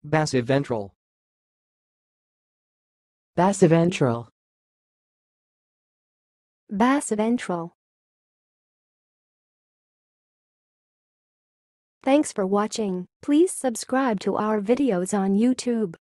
basiventral, basiventral, basiventral. Thanks for watching. Please subscribe to our videos on YouTube.